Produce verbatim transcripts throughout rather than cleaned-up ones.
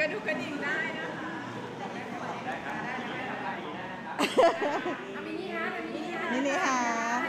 ระดูกกระดิ่งได้นะคะมินิฮาร์ดมินิฮาร์ดมินิฮาร์ด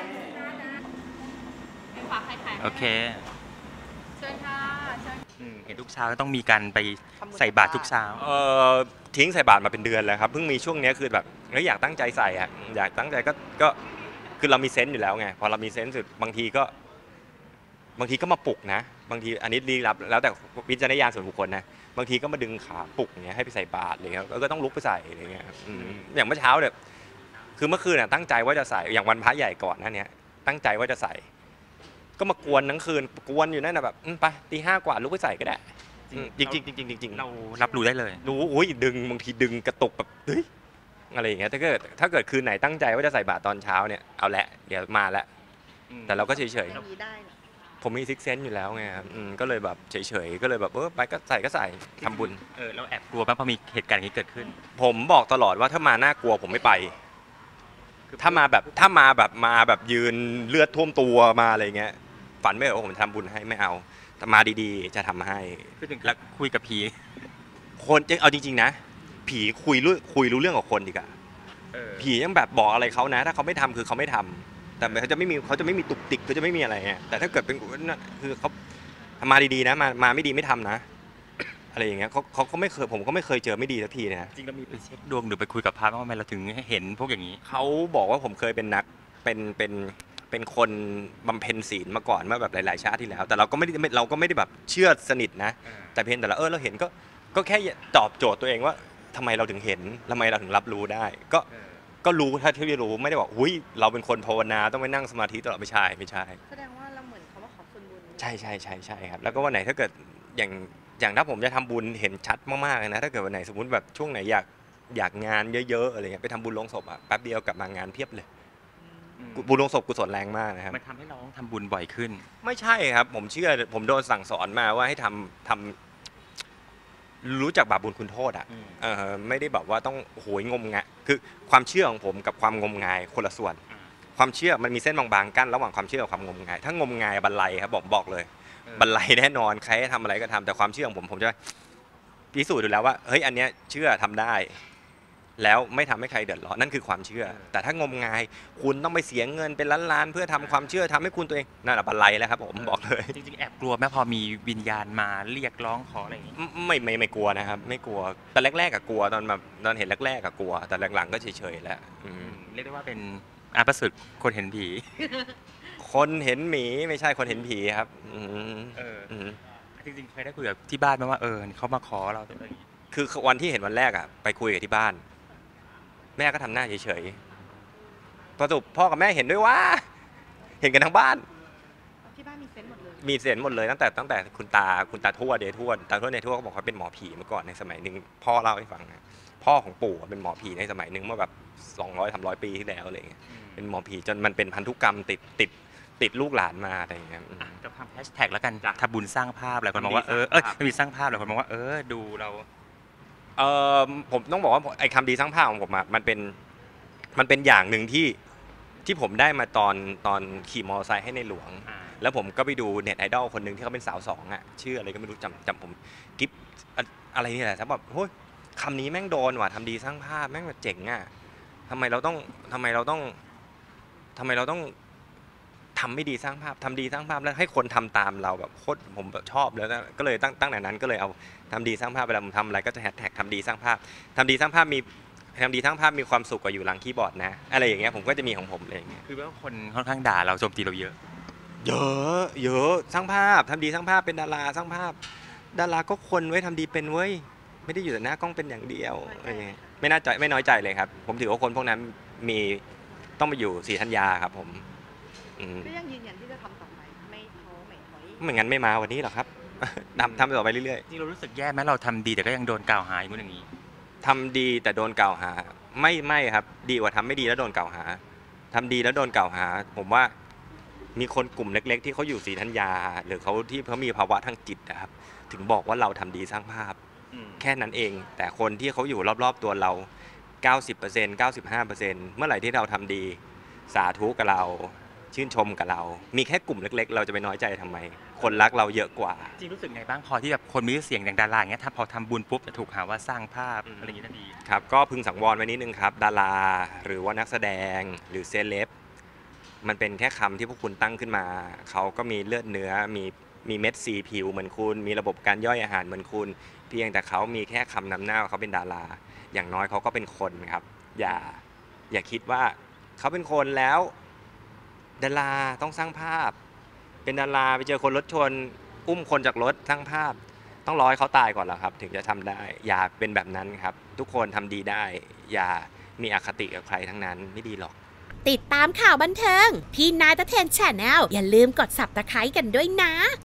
ฝากใครๆโอเคเชิญค่ะเชิญเห็นทุกเช้าต้องมีการไปใส่บาตรทุกเช้าเออทิ้งใส่บาตรมาเป็นเดือนแล้วครับเพิ่งมีช่วงนี้คือแบบเฮ้ยอยากตั้งใจใส่อะอยากตั้งใจก็ก็คือเรามีเซนส์อยู่แล้วไงพอเรามีเซนส์สุดบางทีก็บางทีก็มาปลุกนะบางทีอันนี้รีรับแล้วแต่วิจารณญาณส่วนบุคคลนะบางทีก็มาดึงขาปลุกเงี้ยให้ไปใส่บาตรอะไรเงี้ยก็ต้องลุกไปใส่อะไรเงี้ยอย่างเมื่อเช้าเนี่ยคือเมื่อคืนน่ะตั้งใจว่าจะใส่อย่างวันพระใหญ่ก่อนนั่นเนี่ยตั้งใจว่าจะใส่ก็มากวนทั้งคืนกวนอยู่นั่นนะแบบไปตีห้ากว่าลุกไปใส่ก็ได้จริงจริงจริงจริงเรารับรู้ได้เลยรู้อุ้ยดึงบางทีดึงกระตุกแบบเฮ้ยอะไรอย่างเงี้ยถ้าเกิดถ้าเกิดคืนไหนตั้งใจว่าจะใส่บาตรตอนเช้าเนี่ยเอาละเดี๋ยวมาละแต่เราก็เฉยๆผมมีซิกเซนต์อยู่แล้วไงก็เลยแบบเฉยๆก็เลยแบบเออไปก็ใส่ก็ใส่ทำบุญเออเราแอบกลัวป่ะพอมีเหตุการณ์นี้เกิดขึ้นผมบอกตลอดว่าถ้ามาน่ากลัวผมไม่ไปถ้ามาแบบถ้ามาแบบมาแบบยืนเลือดท่วมตัวมาอะไรเงี้ยฝันไม่เหรอว่าผมทำบุญให้ไม่เอาแต่มาดีๆจะทำให้แล้วคุยกับผีคนเอาจริงๆนะผีคุยรู้คุยรู้เรื่องกับคนดีกว่าผียังแบบบอกอะไรเขานะถ้าเขาไม่ทำคือเขาไม่ทำแต่เขาจะไม่มีเขาจะไม่มีตุกติกเขาจะไม่มีอะไรเงี้ยแต่ถ้าเกิดเป็นคือเขามาดีๆนะมามาไม่ดีไม่ทำนะอะไรอย่างเงี้ยเขาเขาก็ไม่เคยผมก็ไม่เคยเจอไม่ดีสักทีนะจริงเรามีไปเช็คดวงหรือไปคุยกับพระว่าทำไมเราถึงเห็นพวกอย่างนี้เขาบอกว่าผมเคยเป็นนักเป็นเป็นเป็นคนบำเพ็ญศีลมาก่อนเมื่อแบบหลายๆชาติที่แล้วแต่เราก็ไม่ได้เราก็ไม่ได้แบบเชื่อสนิทนะแต่เพียงแต่ละเออเราเห็นก็ก็แค่ตอบโจทย์ตัวเองว่าทำไมเราถึงเห็นทำไมเราถึงรับรู้ได้ก็ก็รู้ถ้าที่รู้ไม่ได้บอกหุ้ยเราเป็นคนภาวนาต้องไปนั่งสมาธิตลอดไม่ใช่ไม่ใช่แสดงว่าเราเหมือนเขาว่าขอส่วนบุญใช่ใช่ใช่ใช่ครับแล้วก็วันไหนถ้าเกิดอย่างอย่างถ้าผมจะทำบุญเห็นชัดมากๆเลยนะถ้าเกิดวันไหนสมมติแบบช่วงไหนอยากอยากงานเยอะๆอะไรเงี้ยไปทำบุญลงศพอ่ะแป๊บเดียวกลับมางานเพียบเลยบุญลงศพกุศลแรงมากนะครับมันทำให้เราต้องทำบุญบ่อยขึ้นไม่ใช่ครับผมเชื่อผมโดนสั่งสอนมาว่าให้ทำทำรู้จักบาปบุญคุณโทษอ่ะเออไม่ได้แบบว่าต้องโหยงมงายคือความเชื่อของผมกับความงมงายคนละส่วนความเชื่อมันมีเส้นบางๆกั้นระหว่างความเชื่อกับความงมงายถ้างมงายบันไลครับผมบอกเลยบันไลแน่นอนใครทำอะไรก็ทำแต่ความเชื่อของผมผมจะพิสูจน์ดูแล้วว่าเฮ้ยอันเนี้ยเชื่อทำได้แล้วไม่ทำให้ใครเดือดร้อนนั่นคือความเชื่อแต่ถ้างมงายคุณต้องไปเสียเงินเป็นล้านๆเพื่อทำความเชื่อทำให้คุณตัวเองนั่นแหละบันไลแล้วครับผมบอกเลยจริงๆแอบกลัวแม้พอมีวิญญาณมาเรียกร้องขออะไรอย่างนี้ไม่ไม่ไม่กลัวนะครับไม่กลัวแต่แรกๆก็กลัวตอนแบบตอนเห็นแรกๆก็กลัวแต่หลังๆก็เฉยๆแล้วเรียกได้ว่าเป็นอาประสุดคนเห็นผีคนเห็นหมีไม่ใช่คนเห็นผีครับเออจริงๆเคยได้คุยกับที่บ้านไหมว่าเออเขามาขอเราอะไรอย่างนี้คือวันที่เห็นวันแรกอ่ะไปคุยกับที่บ้านแม่ก็ทำหน้าเฉยๆประสบพ่อกับแม่เห็นด้วยว่าเห็นกันทั้งบ้านที่บ้านมีเซนต์หมดเลยมีเซนต์หมดเลยตั้งแต่ตั้งแต่คุณตาคุณตาทวดเดชทวดตาทวดเดชทวดเขาบอกเขาเป็นหมอผีมาก่อนในสมัยหนึ่งพ่อเล่าให้ฟังนะพ่อของปู่เป็นหมอผีในสมัยหนึ่งเมื่อแบบสองร้อยสามร้อยปีที่แล้วอะไรเงี้ยเป็นหมอผีจนมันเป็นพันธุกรรมติดติดติดลูกหลานมาอะไรอย่างเงี้ยจะทำแฮชแท็กแล้วกันทำบุญสร้างภาพหลายคนมองว่าเออเออมีสร้างภาพหลายคนมองว่าเออดูเราเออผมต้องบอกว่าไอ้คำดีสร้างภาพของผมอะมันเป็นมันเป็นอย่างหนึ่งที่ที่ผมได้มาตอนตอนขี่มอเตอร์ไซค์ให้ในหลวงแล้วผมก็ไปดูเน็ตไอดอลคนหนึ่งที่เขาเป็นสาวสองอ่ะชื่ออะไรก็ไม่รู้จำจำผมกิฟอะไรนี่แหละครับแบบโอ้ยคำนี้แม่งโดนว่ะทำดีสร้างภาพแม่งแบบเจ๋งอ่ะทำไมเราต้องทำไมเราต้องทำไมเราต้องทำไม่ดีสร้างภาพทำดีสร้างภาพแล้วให้คนทำตามเราแบบโคตรผมชอบแล้วก็เลยตั้งตั้งแต่นั้นก็เลยเอาทำดีสร้างภาพเวลาผมทำอะไรก็จะแฮชแท็กทำดีสร้างภาพทำดีสร้างภาพมีทำดีทั้งภาพมีความสุขกว่าอยู่หลังคีย์บอร์ดนะอะไรอย่างเงี้ยผมก็จะมีของผมอะไรอย่างเงี้ยคือว่าคนค่อนข้างด่าเราโจมตีเราเยอะเยอะเยอะสร้างภาพทำดีสร้างภาพเป็นดาราสร้างภาพดาราก็คนไว้ทำดีเป็นเว้ยไม่ได้อยู่แต่หน้ากล้องเป็นอย่างเดียวไม่น่าใจไม่น้อยใจเลยครับผมถือว่าคนพวกนั้นมีต้องมาอยู่ศรีธัญญาครับผมก็ยังยืนยันที่จะทำต่อไปไม่ท้อไม่ถอยไม่งั้นไม่มาวันนี้หรอกครับทำทำต่อไปเรื่อยๆนี่เรารู้สึกแย่ไหมเราทำดีแต่ก็ยังโดนกล่าวหาอย่างนู้นอย่างนี้ทำดีแต่โดนกล่าวหาไม่ไม่ครับดีกว่าทำไม่ดีแล้วโดนกล่าวหาทำดีแล้วโดนกล่าวหาผมว่ามีคนกลุ่มเล็กๆที่เขาอยู่ศรีธัญญาหรือเขาที่เขามีภาวะทางจิตนะครับถึงบอกว่าเราทำดีสร้างภาพแค่นั้นเองแต่คนที่เขาอยู่รอบๆตัวเรา เก้าสิบเปอร์เซ็นต์ เก้าสิบห้าเปอร์เซ็นต์ เมื่อไหร่ที่เราทำดีสาธุกับเราชื่นชมกับเรามีแค่กลุ่มเล็กๆเราจะไปน้อยใจทำไมคนรักเราเยอะกว่าจริงรู้สึกไงบ้างพอที่แบบคนมีเสียงอย่างดาราอย่างเงี้ยถ้าพอทำบุญปุ๊บจะถูกหาว่าสร้างภาพอะไรอย่างนี้ทันทีครับก็พึงสังวรไว้นิดนึงครับดาราหรือว่านักแสดงหรือเซเลบมันเป็นแค่คำที่พวกคุณตั้งขึ้นมาเขาก็มีเลือดเนื้อมีมีเม็ดสีผิวเหมือนคุณมีระบบการย่อยอาหารเหมือนคุณเพียงแต่เขามีแค่คำนำหน้าเขาเป็นดาราอย่างน้อยเขาก็เป็นคนครับอย่าอย่าคิดว่าเขาเป็นคนแล้วดาราต้องสร้างภาพเป็นดาราไปเจอคนรถชนอุ้มคนจากรถสร้างภาพต้องรอให้เขาตายก่อนแล้วครับถึงจะทำได้อย่าเป็นแบบนั้นครับทุกคนทำดีได้อย่ามีอคติกับใครทั้งนั้นไม่ดีหรอกติดตามข่าวบันเทิงพี่นายตะเทนแชนแนลอย่าลืมกด ซับสไครบ์ กันด้วยนะ